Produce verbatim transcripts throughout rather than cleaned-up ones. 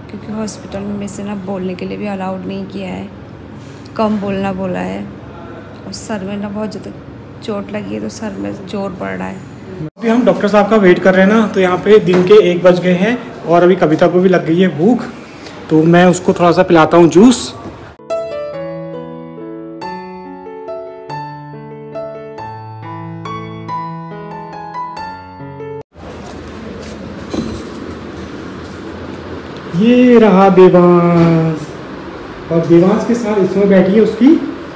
क्योंकि हॉस्पिटल में से ना बोलने के लिए भी अलाउड नहीं किया है, कम बोलना बोला है। और सर में ना बहुत ज़्यादा चोट लगी है, तो सर में जोर पड़ रहा है। अभी हम डॉक्टर साहब का वेट कर रहे हैं ना, तो यहाँ पे दिन के एक बज गए हैं और अभी कविता को भी लग गई है भूख, तो मैं उसको थोड़ा सा पिलाता हूँ जूस। ये रहा देवांश, और देवांश के साथ इसमें बैठी है उसकी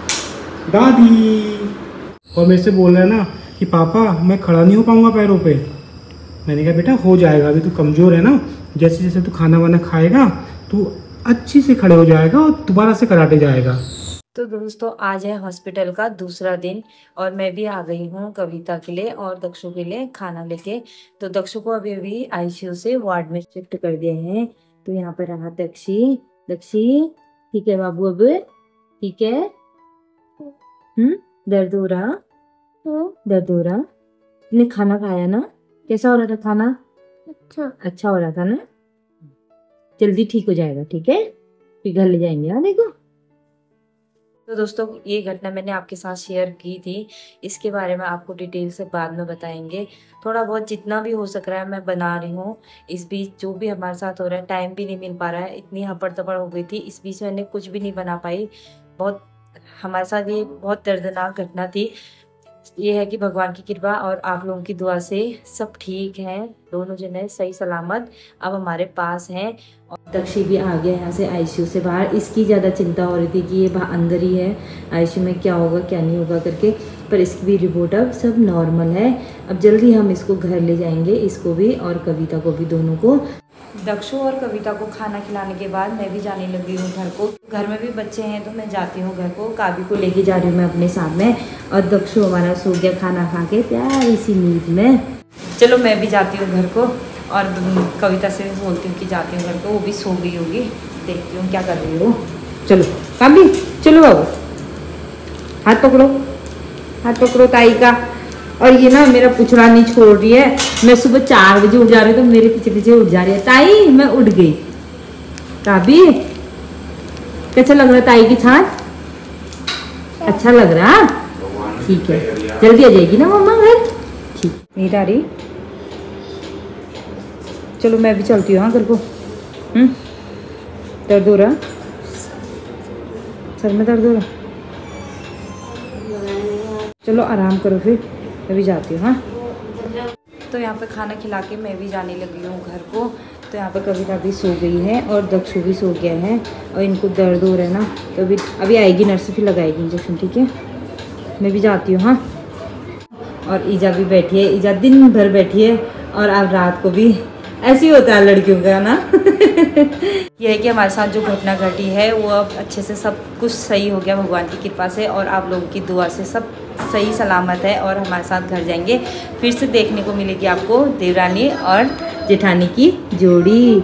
दादी, और मेरे से बोल रहा है ना कि पापा मैं खड़ा नहीं हो पाऊंगा पैरों पे। मैंने कहा बेटा हो जाएगा, अभी तू कमज़ोर है ना, जैसे जैसे तू खाना वाना खाएगा तू अच्छी से खड़े हो जाएगा और दोबारा से कराटे जाएगा। तो दोस्तों आज है हॉस्पिटल का दूसरा दिन और मैं भी आ गई हूँ कविता के लिए और दक्षु के लिए खाना लेके। तो दक्षु को अभी अभी आईसीयू से वार्ड में शिफ्ट कर दिए हैं। तो यहाँ पर रहा दक्षी। दक्षी ठीक है बाबू, अब ठीक है। हम्म दर्द हो रहा? दर्द हो रहा? ने खाना खाया ना? कैसा हो रहा था खाना? अच्छा अच्छा हो रहा था ना? जल्दी ठीक हो जाएगा, ठीक है, फिर घर ले जाएंगे। हाँ देखो। तो दोस्तों ये घटना मैंने आपके साथ शेयर की थी, इसके बारे में आपको डिटेल से बाद में बताएंगे। थोड़ा बहुत जितना भी हो सक रहा है मैं बना रही हूँ। इस बीच जो भी हमारे साथ हो रहा है, टाइम भी नहीं मिल पा रहा है, इतनी हपड़ तपड़ हो गई थी, इस बीच मैंने कुछ भी नहीं बना पाई। बहुत हमारे साथ ये बहुत दर्दनाक घटना थी। ये है कि भगवान की कृपा और आप लोगों की दुआ से सब ठीक है, दोनों जने सही सलामत अब हमारे पास हैं। और दक्षी भी आ गया यहाँ से आईसीयू से बाहर। इसकी ज़्यादा चिंता हो रही थी कि ये अंदर ही है आईसीयू में, क्या होगा क्या नहीं होगा करके, पर इसकी भी रिपोर्ट अब सब नॉर्मल है। अब जल्दी हम इसको घर ले जाएंगे, इसको भी और कविता को भी, दोनों को। दक्षु और कविता को खाना खिलाने के बाद मैं भी जाने लगी हूँ घर को। घर में भी बच्चे हैं तो मैं जाती हूँ घर को। काबी को लेके जा रही हूँ मैं अपने साथ में, और दक्षु हमारा सो गया खाना खा के प्यारी सी नींद में। चलो मैं भी जाती हूँ घर को और कविता से भी बोलती हूँ कि जाती हूँ घर को, वो भी सो गई होगी, देखती हूँ क्या कर रही हो। चलो काबी, चलो बाबू, हाथ पकड़ो, हाथ पकड़ो ताई का। और ये ना मेरा पुछड़ा नहीं छोड़ रही है, मैं सुबह चार बजे उठ जा रही हूँ तो मेरे पीछे पीछे उठ जा रही है। ताई मैं उठ गई। काबी कैसा लग रहा है ताई की छाछ? अच्छा लग रहा? ठीक है, जल्दी आ जाएगी ना मम्मा घर? ठीक नहीं आ रही? चलो मैं भी चलती हूँ हाँ घर को। हम्म दर्द हो रहा? सर में दर्द हो रहा? चलो आराम करो, फिर मैं भी जाती हूँ। हाँ तो यहाँ पे खाना खिला के मैं भी जाने लगी हूँ घर को। तो यहाँ पे कविता भी सो गई है और दक्षु भी सो गया है, और इनको दर्द हो रहा है ना, तो अभी अभी आएगी नर्स, फिर लगाएगी इंजेक्शन, ठीक है। मैं भी जाती हूँ हाँ। और ईजा भी बैठी है, ईजा दिन भर बैठी है, और अब रात को भी ऐसे ही होता है लड़कियों का ना। यह है कि हमारे साथ जो घटना घटी है वो अब अच्छे से सब कुछ सही हो गया भगवान की कृपा से, और आप लोगों की दुआ से सब सही सलामत है, और हमारे साथ घर जाएंगे। फिर से देखने को मिलेगी आपको देवरानी और जेठानी की जोड़ी।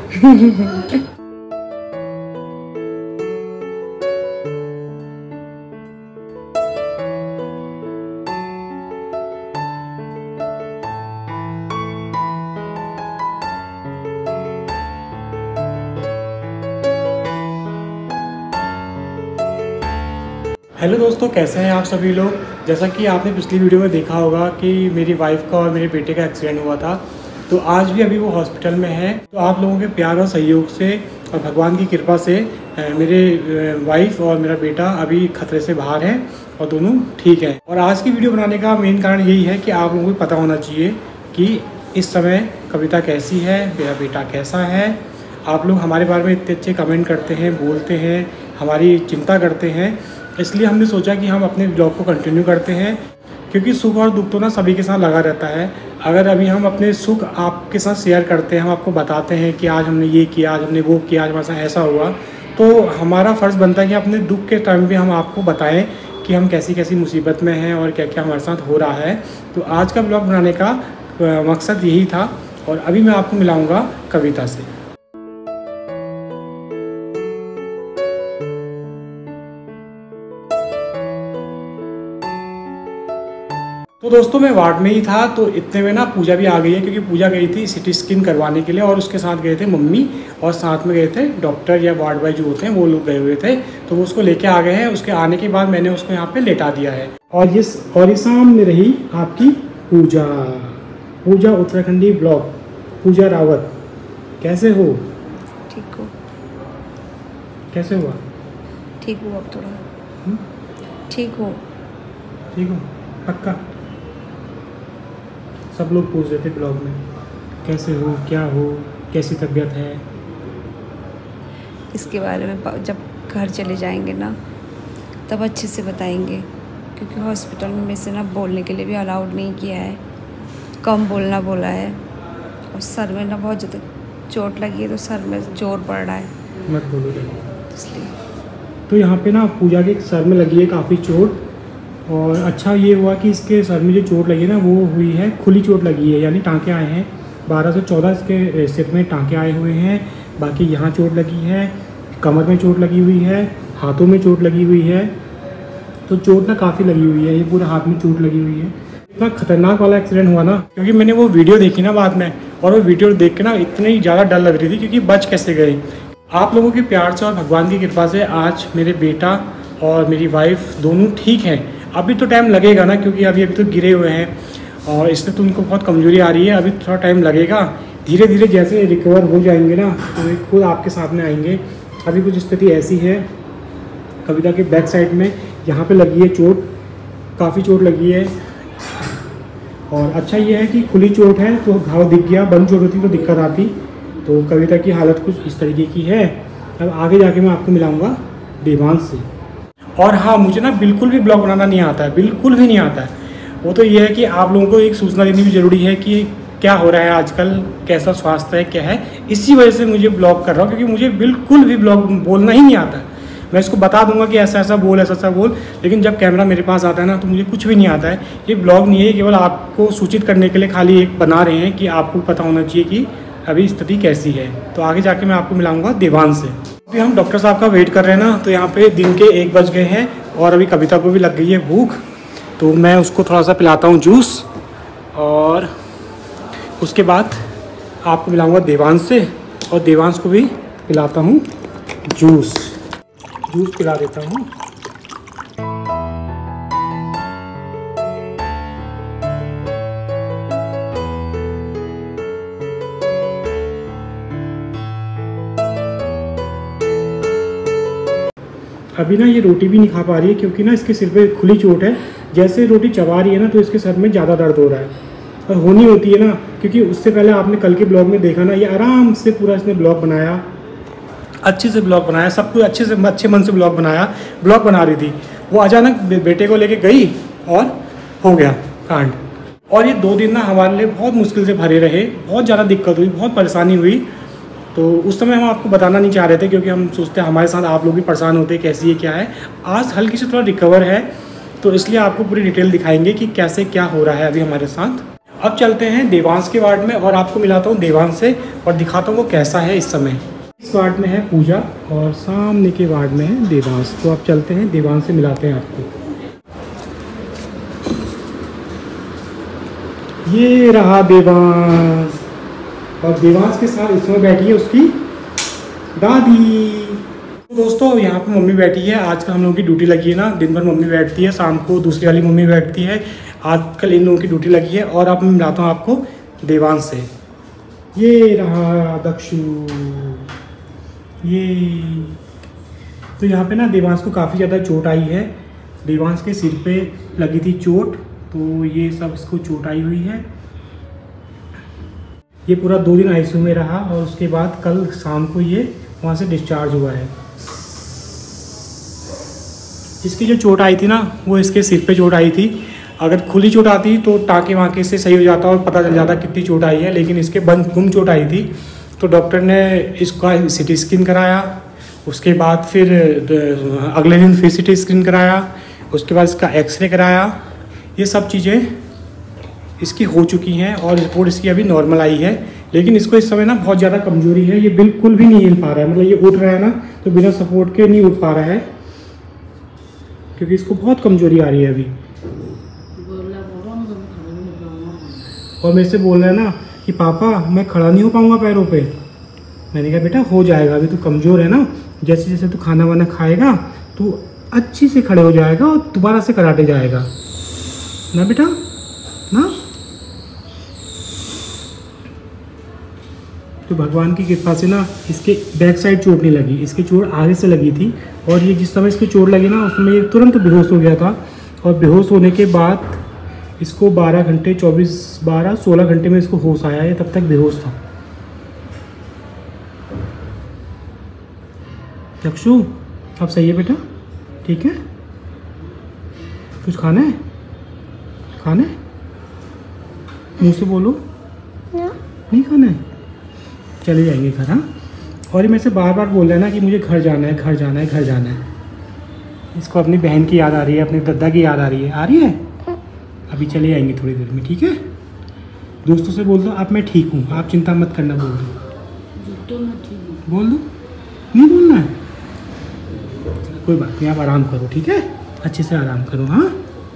हेलो दोस्तों, कैसे हैं आप सभी लोग। जैसा कि आपने पिछली वीडियो में देखा होगा कि मेरी वाइफ का और मेरे बेटे का एक्सीडेंट हुआ था, तो आज भी अभी वो हॉस्पिटल में है। तो आप लोगों के प्यार और सहयोग से और भगवान की कृपा से मेरे वाइफ और मेरा बेटा अभी खतरे से बाहर हैं और दोनों ठीक हैं। और आज की वीडियो बनाने का मेन कारण यही है कि आप लोगों को पता होना चाहिए कि इस समय कविता कैसी है, मेरा बेटा कैसा है। आप लोग हमारे बारे में इतने अच्छे कमेंट करते हैं, बोलते हैं, हमारी चिंता करते हैं, इसलिए हमने सोचा कि हम अपने ब्लॉग को कंटिन्यू करते हैं, क्योंकि सुख और दुख तो ना सभी के साथ लगा रहता है। अगर अभी हम अपने सुख आपके साथ शेयर करते हैं, हम आपको बताते हैं कि आज हमने ये किया, आज हमने वो किया, आज हमारे साथ ऐसा हुआ, तो हमारा फ़र्ज़ बनता है कि अपने दुख के टाइम भी हम आपको बताएं कि हम कैसी कैसी मुसीबत में हैं और क्या क्या हमारे साथ हो रहा है। तो आज का ब्लॉग बनाने का मकसद यही था, और अभी मैं आपको मिलाऊँगा कविता से। तो तो दोस्तों मैं वार्ड में ही था, तो इतने में ना पूजा भी आ गई है, क्योंकि पूजा गई थी सिटी स्कैन करवाने के लिए और उसके साथ गए थे मम्मी और साथ में गए थे डॉक्टर या वार्ड बॉय जो होते हैं वो लोग गए हुए थे। तो वो उसको लेके आ गए हैं। उसके आने के बाद मैंने उसको यहाँ पे लेटा दिया है। और ये और ये सामने रही आपकी पूजा पूजा उत्तराखंडी ब्लॉग। पूजा रावत, कैसे हो? ठीक हो? कैसे हुआ? ठीक हो अब थोड़ा? हुँ? ठीक हो? ठीक हो पक्का? सब लोग पूछ रहे थे ब्लॉग में कैसे हो, क्या हो, कैसी तबीयत है। इसके बारे में जब घर चले जाएंगे ना तब अच्छे से बताएंगे, क्योंकि हॉस्पिटल में से ना बोलने के लिए भी अलाउड नहीं किया है, कम बोलना बोला है। और सर में ना बहुत ज़्यादा चोट लगी है, तो सर में जोर पड़ रहा है, मत बोलो इसलिए। तो यहाँ पे ना पूजा के सर में लगी है काफ़ी चोट। और अच्छा ये हुआ कि इसके सर में जो चोट लगी है ना वो हुई है खुली चोट लगी है, यानी टाँके आए हैं। बारह से चौदह इसके सिर में टाँके आए हुए हैं। बाकी यहाँ चोट लगी है, कमर में चोट लगी हुई है, हाथों में चोट लगी हुई है। तो चोट ना काफ़ी लगी हुई है, ये पूरे हाथ में चोट लगी हुई है। इतना खतरनाक वाला एक्सीडेंट हुआ ना, क्योंकि मैंने वो वीडियो देखी ना बाद में, और वो वीडियो देख के ना इतनी ज़्यादा डर लग रही थी, क्योंकि बच कैसे गए। आप लोगों के प्यार से और भगवान की कृपा से आज मेरे बेटा और मेरी वाइफ दोनों ठीक हैं। अभी तो टाइम लगेगा ना, क्योंकि अभी अभी तो गिरे हुए हैं और इससे तो उनको बहुत कमज़ोरी आ रही है। अभी थोड़ा टाइम लगेगा, धीरे धीरे जैसे रिकवर हो जाएंगे ना तो खुद आपके सामने आएंगे। अभी कुछ स्थिति ऐसी है, कविता के बैक साइड में यहाँ पे लगी है चोट, काफ़ी चोट लगी है। और अच्छा ये है कि खुली चोट है तो घाव दिख गया, बंद चोट होती तो दिक्कत आती। तो कविता की हालत कुछ इस तरीके की है। अब आगे जाके मैं आपको मिलाऊंगा देवांश से। और हाँ, मुझे ना बिल्कुल भी ब्लॉग बनाना नहीं आता है, बिल्कुल भी नहीं आता है। वो तो ये है कि आप लोगों को एक सूचना देनी भी ज़रूरी है कि क्या हो रहा है आजकल, कैसा स्वास्थ्य है, क्या है। इसी वजह से मुझे ब्लॉग कर रहा हूँ, क्योंकि मुझे बिल्कुल भी ब्लॉग बोलना ही नहीं आता है। मैं इसको बता दूंगा कि ऐसा ऐसा बोल, ऐसा ऐसा बोल, लेकिन जब कैमरा मेरे पास आता है ना तो मुझे कुछ भी नहीं आता है। ये ब्लॉग नहीं है, केवल आपको सूचित करने के लिए खाली एक बना रहे हैं कि आपको पता होना चाहिए कि अभी स्थिति कैसी है। तो आगे जाके मैं आपको मिलाऊंगा देवांश से। अभी हम डॉक्टर साहब का वेट कर रहे हैं ना, तो यहाँ पे दिन के एक बज गए हैं और अभी कविता को भी लग गई है भूख। तो मैं उसको थोड़ा सा पिलाता हूँ जूस, और उसके बाद आपको मिलाऊंगा देवांश से, और देवांश को भी पिलाता हूँ जूस जूस पिला देता हूँ। अभी ना ये रोटी भी नहीं खा पा रही है, क्योंकि ना इसके सिर पे खुली चोट है। जैसे रोटी चबा रही है ना तो इसके सर में ज़्यादा दर्द हो रहा है, और होनी होती है ना, क्योंकि उससे पहले आपने कल के ब्लॉग में देखा ना, ये आराम से पूरा इसने ब्लॉग बनाया, अच्छे से ब्लॉग बनाया, सब कुछ अच्छे से अच्छे मन से ब्लॉग बनाया। ब्लॉग बना रही थी, वो अचानक बेटे को लेके गई और हो गया कांड। और ये दो दिन ना हमारे लिए बहुत मुश्किल से भरे रहे, बहुत ज़्यादा दिक्कत हुई, बहुत परेशानी हुई। तो उस समय हम आपको बताना नहीं चाह रहे थे, क्योंकि हम सोचते हैं हमारे साथ आप लोग भी परेशान होते कैसी है क्या है। आज हल्की से थोड़ा रिकवर है, तो इसलिए आपको पूरी डिटेल दिखाएंगे कि कैसे क्या हो रहा है अभी हमारे साथ। अब चलते हैं देवांश के वार्ड में, और आपको मिलाता हूँ देवांश से और दिखाता हूँ वो कैसा है इस समय। इस वार्ड में है पूजा और सामने के वार्ड में है देवांश। तो आप चलते हैं देवांश से मिलाते हैं आपको। ये रहा देवांश, और देवांश के साथ इसमें बैठी है उसकी दादी। तो दोस्तों यहाँ पे मम्मी बैठी है। आजकल हम लोगों की ड्यूटी लगी है ना, दिन भर मम्मी बैठती है, शाम को दूसरी वाली मम्मी बैठती है। आजकल इन लोगों की ड्यूटी लगी है। और अब मैं मिलाता हूँ आपको देवांश से। ये रहा दक्षु, ये। तो यहाँ पे ना देवांश को काफ़ी ज़्यादा चोट आई है। देवांश के सिर पे लगी थी चोट, तो ये सब इसको चोट आई हुई है। ये पूरा दो दिन आईसीयू में रहा, और उसके बाद कल शाम को ये वहाँ से डिस्चार्ज हुआ है। इसकी जो चोट आई थी ना, वो इसके सिर पे चोट आई थी। अगर खुली चोट आती तो टाँके वाँके से सही हो जाता और पता चल जाता कितनी चोट आई है, लेकिन इसके बंद गुम चोट आई थी। तो डॉक्टर ने इसका सिटी स्कैन कराया, उसके बाद फिर अगले दिन फिर सिटी स्कैन कराया, उसके बाद इसका एक्सरे कराया। ये सब चीज़ें इसकी हो चुकी हैं और रिपोर्ट इसकी अभी नॉर्मल आई है। लेकिन इसको इस समय ना बहुत ज़्यादा कमजोरी है, ये बिल्कुल भी नहीं हिल पा रहा है। मतलब ये उठ रहा है ना तो बिना सपोर्ट के नहीं उठ पा रहा है, क्योंकि इसको बहुत कमजोरी आ रही है अभी। और मेरे से बोल रहा है ना कि पापा मैं खड़ा नहीं हो पाऊँगा पैरों पे। मैंने कहा बेटा हो जाएगा, अभी तू कमज़ोर है ना, जैसे जैसे तू खाना वाना खाएगा तू अच्छी से खड़े हो जाएगा और दोबारा से कराटे जाएगा ना बेटा ना। तो भगवान की कृपा से ना इसके बैक साइड चोट नहीं लगी, इसकी चोट आगे से लगी थी। और ये जिस समय इसकी चोट लगी ना उसमें ये तुरंत बेहोश हो गया था। और बेहोश होने के बाद इसको बारह घंटे चौबीस बारह सोलह घंटे में इसको होश आया, ये तब तक बेहोश था। चक्षु अब सही है बेटा, ठीक है? कुछ खाना है? खाना है? मुँह से बोलो नहीं खाना है। चले जाएंगे घर। हाँ, और ये मेरे से बार बार बोल रहा है ना कि मुझे घर जाना है, घर जाना है, घर जाना है। इसको अपनी बहन की याद आ रही है, अपने दादा की याद आ रही है। आ रही है? अभी चले जाएंगे थोड़ी देर में, ठीक है? दोस्तों से बोल दो अब मैं ठीक हूँ, आप चिंता मत करना। बोल दो बोल दो नहीं बोलना है, कोई बात नहीं, आप आराम करो, ठीक है? अच्छे से आराम करो। हाँ,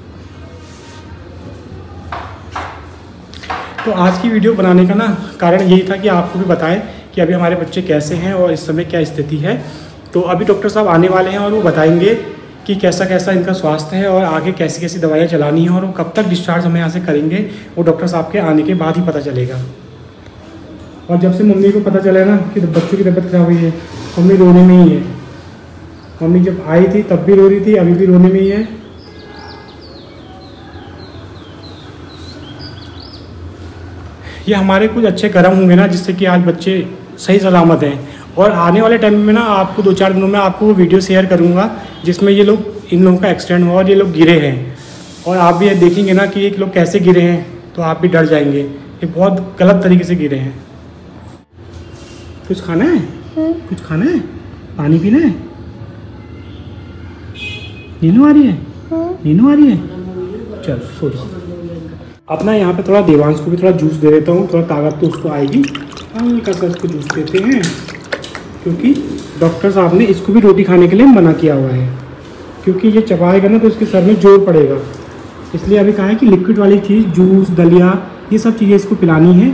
तो आज की वीडियो बनाने का ना कारण यही था कि आपको भी बताएं कि अभी हमारे बच्चे कैसे हैं और इस समय क्या स्थिति है। तो अभी डॉक्टर साहब आने वाले हैं और वो बताएंगे कि कैसा कैसा इनका स्वास्थ्य है और आगे कैसी कैसी दवाइयाँ चलानी है और वो कब तक डिस्चार्ज हमें यहाँ से करेंगे, वो डॉक्टर साहब के आने के बाद ही पता चलेगा। और जब से मम्मी को पता चला ना कि बच्चों की तबीयत खराब हुई है, मम्मी रोने में ही है। मम्मी जब आई थी तब भी रो रही थी, अभी भी रोने में ही है। ये हमारे कुछ अच्छे कर्म होंगे ना जिससे कि आज बच्चे सही सलामत हैं। और आने वाले टाइम में ना आपको दो चार दिनों में आपको वो वीडियो शेयर करूँगा जिसमें ये लोग इन लोगों का एक्सीडेंट हुआ और ये लोग गिरे हैं। और आप भी देखेंगे ना कि एक लोग कैसे गिरे हैं तो आप भी डर जाएंगे, ये बहुत गलत तरीके से गिरे हैं। कुछ खाना है? कुछ खाना है? पानी पीना है? नींद आ रही है? नींद आ रही है? चल सो जाओ। अपना यहाँ पे थोड़ा देवांश को भी थोड़ा जूस दे देता हूँ, थोड़ा ताकत तो उसको आएगी। हल्का सा इसको जूस देते हैं क्योंकि डॉक्टर साहब ने इसको भी रोटी खाने के लिए मना किया हुआ है, क्योंकि ये चबाएगा ना तो इसके सर में जोर पड़ेगा। इसलिए अभी कहा है कि लिक्विड वाली चीज़, जूस, दलिया, ये सब चीज़ें इसको पिलानी है।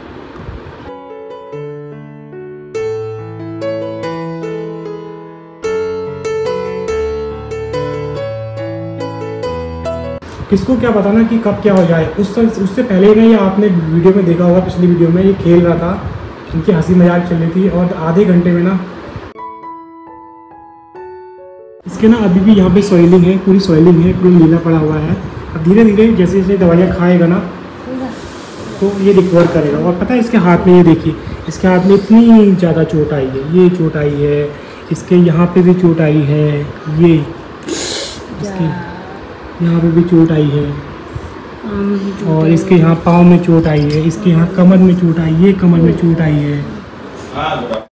किसको क्या पता ना कि कब क्या हो जाए। उस उससे पहले ना ये आपने वीडियो में देखा होगा, पिछली वीडियो में ये खेल रहा था, इनकी हंसी मजाक चल रही थी और आधे घंटे में ना इसके ना अभी भी यहाँ पे सॉइलिंग है, पूरी सॉइलिंग है, पूरी नीला पड़ा हुआ है। अब धीरे धीरे जैसे जैसे दवाइयाँ खाएगा ना तो ये रिकवर करेगा। और पता है इसके हाथ में, ये देखिए इसके हाथ में इतनी ज़्यादा चोट आई है, ये चोट आई है, इसके यहाँ पे भी चोट आई है, ये इसके यहाँ पे भी चोट आई है, और इसके यहाँ पाँव में चोट आई है, इसके यहाँ कमर में चोट आई है, ये कमर में चोट आई है।